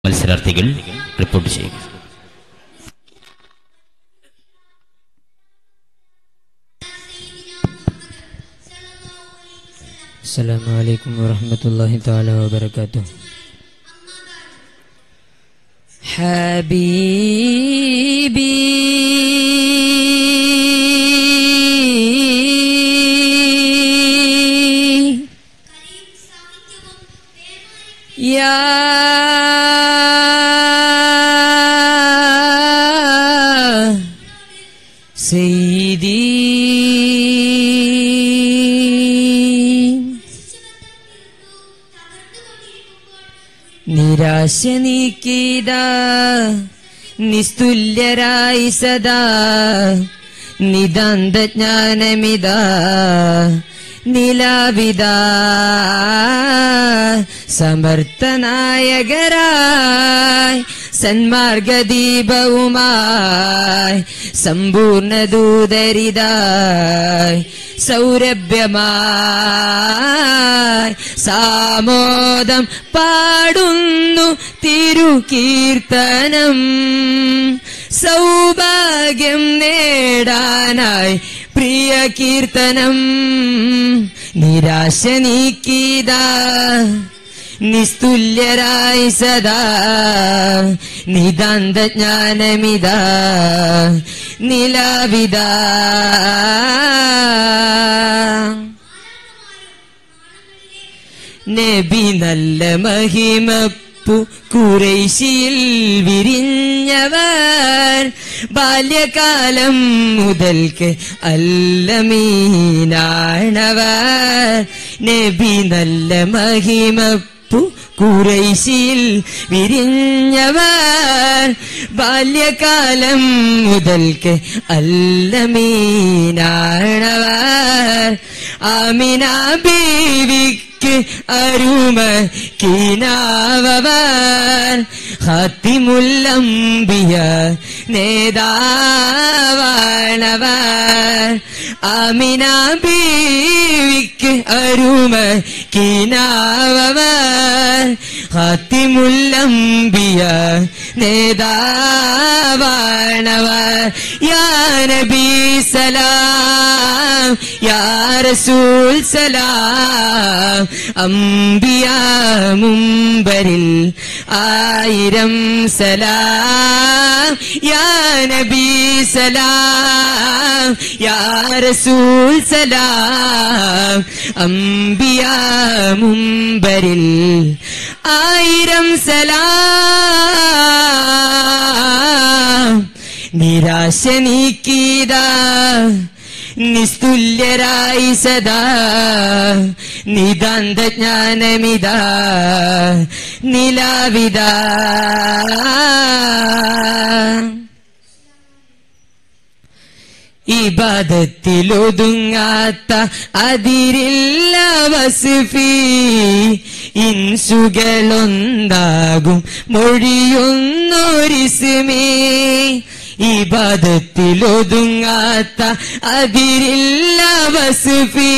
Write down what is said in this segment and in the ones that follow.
മത്സരാർത്ഥികൾ റിപ്പോർട്ട് ചെയ്യുക. അസ്സലാമു അലൈക്കും വറഹ്മത്തുള്ളാഹി തആല വബറകാതുഹു. ഹബീബി യാ സയ്യിദി നിരാശ നീക്കിതാ നിസ്തുല്യരായി സദാ നിതാന്ത ജ്ഞാനമിതാ നിലാവിതാ സമർത്ഥനായകരായി സന്മാർഗദീപവുമായി സമ്പൂർണ്ണ ദൂതരിതായി സൗരഭ്യമായി സാമോദം പാടുന്നു തിരുകീർത്തനം സൗഭാഗ്യം നേടാനായി പ്രിയ കീർത്തനം നിരാശ നീക്കിതാ നിസ്തുല്യരായി സദാ നിതാന്ത ജ്ഞാനമിതാ നിലാവിതാ നബി നല്ല മഹിമപ്പു ഖുറൈശിയിൽ വിരിഞ്ഞവർ ബാല്യകാലം മുതൽക്ക് അല്ലമീനാണവർ നബി നല്ല മഹിമപ്പു ഖുറൈശിയിൽ വിരിഞ്ഞവർ ബാല്യകാലം മുതൽക്ക് അല്ലമീനാണവർ ആമിന ബീവിക്ക് അരുമ കിനാവവർ ഖാതിമുൽ അംബിയ നേതാവാണവർ ആമിന ബീവിക്ക് അരുമ കിനാവവർ ഖാതിമുൽ അംബിയ നേതാവാണവർ യാ നബി സലാം യാ റസൂൽ സലാം അംബിയ മുമ്പരിൽ ആയിരം സലാം യാ നബി സലാം യാ റസൂൽ സലാം അംബിയ മുമ്പരിൽ ആയിരം സലാം നിരാശ നീക്കിതാ നിസ്തുല്യരായി സദാ നിതാന്ത ജ്ഞാനമിതാ നിലാവിതാ ഇബാദത്തിലൊതുങ്ങാത്ത അതിരില്ല വസ്ഫി ഇൻസുകളൊന്നാകും മൊഴിയൊന്നൊരിസ്മി ഇബാദത്തിലൊതുങ്ങാത്ത അതിരില്ല വസ്ഫി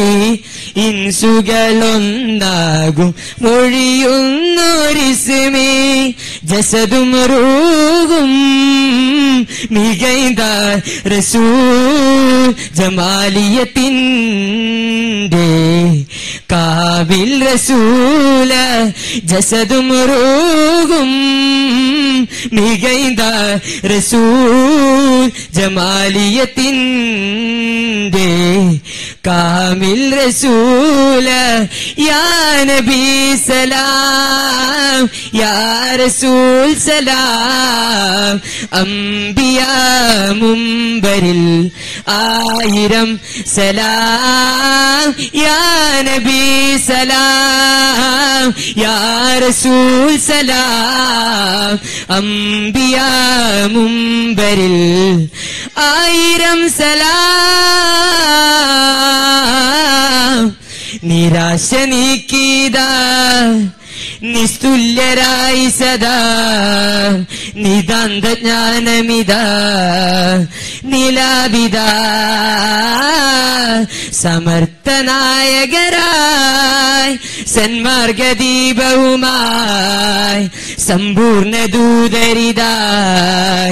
ഇൻസുകളൊന്നാകും മൊഴിയൊന്നൊരിസ്മി ജസദും റൂഹും മികൈന്ത റസൂൽ ജമാലിയത്തിൻ്റെ കാവിൽ റസൂല ജസദും റൂഹും മികൈന്ത റസൂൽ ജമാലിയത്തിൻ്റെ കാമിൽ റസൂല യാ നബി സലാം യാ റസൂൽ സലാം അംബിയ മുമ്പരിൽ ആയിരം സലാം യാ നബി സലാം യാ റസൂൽ സലാം അംബിയ മുമ്പരിൽ ആയിരം സലാം നിരാശ നീക്കിതാ നിസ്തുല്യരായി സദാ നിതാന്ത ജ്ഞാനമിതാ നിലാവിതാ സമർത്ഥനായകരായി സന്മാർഗദീപവുമായി സമ്പൂർണ്ണ ദൂതരിതായി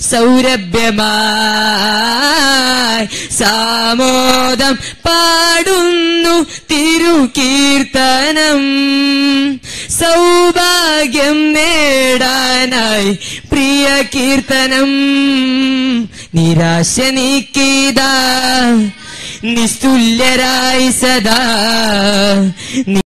സൗരഭ്യമായി സാമോദം പാടുന്നു തിരുകീർത്തനം സൗഭാഗ്യം നേടാനായി പ്രിയ കീർത്തനം നിരാശ നീക്കിതാ നിസ്തുല്യരായി സദാ